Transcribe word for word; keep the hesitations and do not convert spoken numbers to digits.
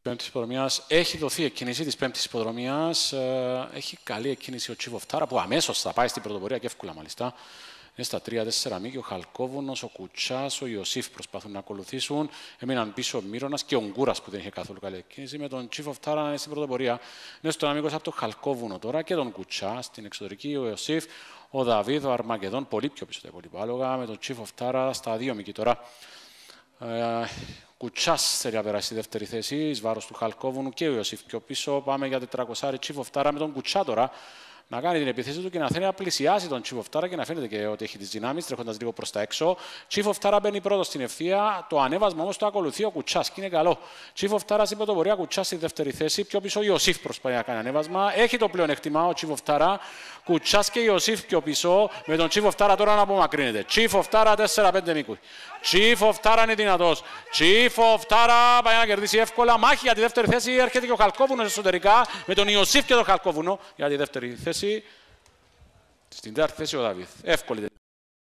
Πέμπτης υποδρομίας. Έχει δοθεί εκκίνηση της πέμπτης υποδρομίας. Έχει καλή εκκίνηση ο Τσίφοφτάρα που αμέσως θα πάει στην πρωτοπορία και εύκολα μάλιστα. Είναι στα τρία τέσσερα μήκη, ο Χαλκόβουνος, ο Κουτσάς, ο Ιωσήφ προσπαθούν να ακολουθήσουν. Έμειναν πίσω ο Μύρονας και ο Γκούρας που δεν είχε καθόλου καλή εκκίνηση. Με τον Τσίφοφτάρα να είναι στην πρωτοπορία. Είναι στον αμήκος από τον Χαλκόβουνο τώρα και τον Κουτσά στην εξωτερική, ο Ιωσήφ, ο Δαβίδ, ο Αρμαγεδόν, πολύ πιο πίσω τα υπόλοιπα άλογα. Με τον Τσίφοφτάρα στα δύο μήκη τώρα. Ε, Κουτσάς θέλει να περάσει στη δεύτερη θέση, εις βάρος του Χαλκόβουνου και ο Ιωσήφ πιο πίσω. Πάμε για τετρακόσια Τσίφοφτάρα με τον Κουτσά τώρα να κάνει την επίθεση του και να θέλει να πλησιάσει τον Τσίφοφτάρα και να φαίνεται και ότι έχει τις δυνάμεις, τρέχοντας λίγο προς τα έξω. Τσίφοφτάρα μπαίνει πρώτος στην ευθεία, το ανέβασμα όμως το ακολουθεί ο Κουτσάς και είναι καλό. Τσίφοφτάρα στην πρωτοπορία, Κουτσάς στη δεύτερη θέση, πιο πίσω ο Ιωσήφ προσπαθεί να κάνει ανέβασμα. Έχει το πλεονέκτημα ο Τσίφοφτάρα, Κουτσάς και Ιωσήφ πιο πίσω, με τον Τσίφοφτάρα τώρα να απομακρύνεται. Τσίφοφτάρα τέσσερα πέντε μήκου. Τσίφοφτάρα είναι δυνατός. Τσίφοφτάρα πάει να κερδίσει εύκολα. Μάχη για τη δεύτερη θέση. Έρχεται και ο Χαλκόβουνος εσωτερικά με τον Ιωσήφ και τον Χαλκόβουνο για τη δεύτερη θέση. Στην τέταρτη θέση ο Δαβίδ. Εύκολη